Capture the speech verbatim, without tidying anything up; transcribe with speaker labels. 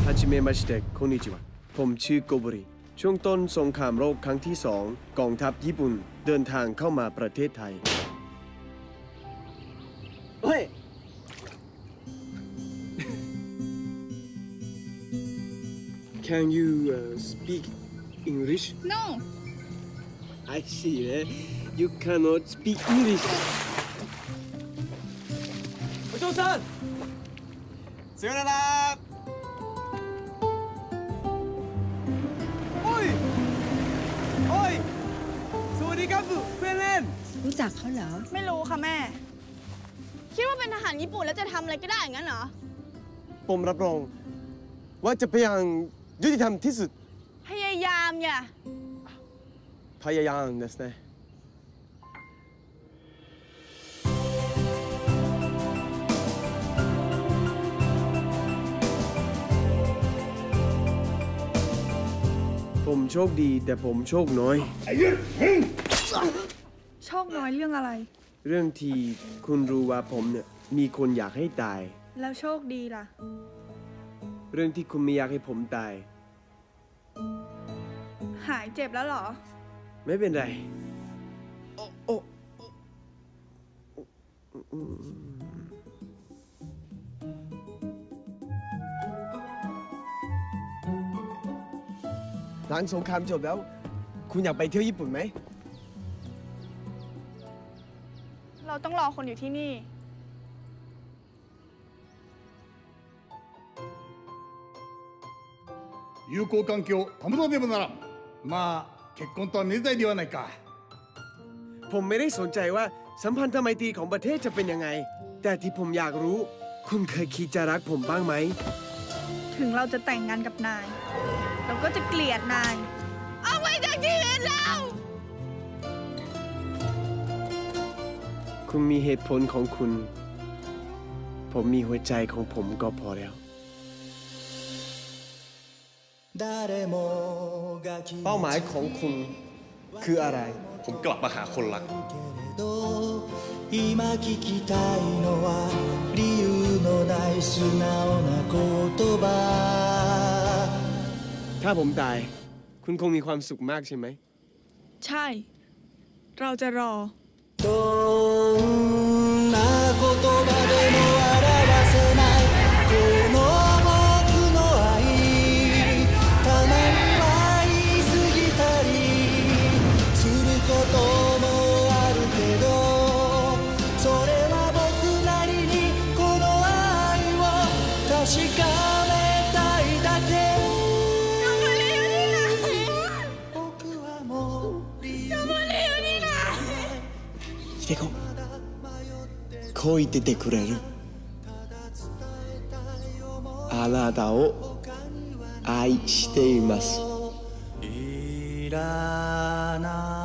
Speaker 1: ฮาจิเมะมาชิเตะโคนิจิวะผมชื่อโกโบริช่วงต้นสงครามโลกครั้งที่สองกองทัพญี่ปุ่นเดินทางเข้ามาประเทศไทยเฮ้ย Can you uh, speak English?
Speaker 2: No.
Speaker 1: I see. Eh? You cannot speak English. お嬢さん。さよなら。โอ้ยโอ้ยสวัสดีครับเพื่อนเล่น
Speaker 3: รู้จักเขาเหรอ
Speaker 2: ไม่รู้ค่ะแม่คิดว่าเป็นทหารญี่ปุ่นแล้วจะทำอะไรก็ได้งั้นเหรอ
Speaker 1: ผมรับรองว่าจะพยายามยุติธรรมที่สุด
Speaker 2: พยายามอย่า
Speaker 1: พยายามですねผมโชคดีแต่ผมโชคน้อย
Speaker 2: โชคน้อยเรื่องอะไร
Speaker 1: เรื่องที่คุณรู้ว่าผมเนี่ยมีคนอยากให้ตาย
Speaker 2: แล้วโชคดีล่ะ
Speaker 1: เรื่องที่คุณไม่อยากให้ผมตาย
Speaker 2: หายเจ็บแล้วเหรอ
Speaker 1: ไม่เป็นไรโอ้โอ้หลังสงครามจบแล้วคุณอยากไปเที่ยวญี่ปุ่นไหม
Speaker 2: เราต้องรอคนอยู่ที่นี่
Speaker 4: 友好関係を保たねばならんまあ結婚とはめでたいではないか
Speaker 1: ผมไม่ได้สนใจว่าสัมพันธไมตรีของประเทศจะเป็นยังไงแต่ที่ผมอยากรู้คุณเคยคิดจะรักผมบ้างไหม
Speaker 2: ถึงเราจะแต่งงานกับนายเราก็จะเกลียดนายเอาไปจากชีวิตเรา
Speaker 1: คุณมีเหตุผลของคุณผมมีหัวใจของผมก็พอแล้วเป้าหมายของคุณคืออะไร
Speaker 5: ผมกลับมาหาคนรัก
Speaker 1: ถ้าผมตายคุณคงมีความสุขมากใช่ไหม
Speaker 2: ใช่เราจะรอ
Speaker 1: 秀子こう言っててくれるあなたを愛しています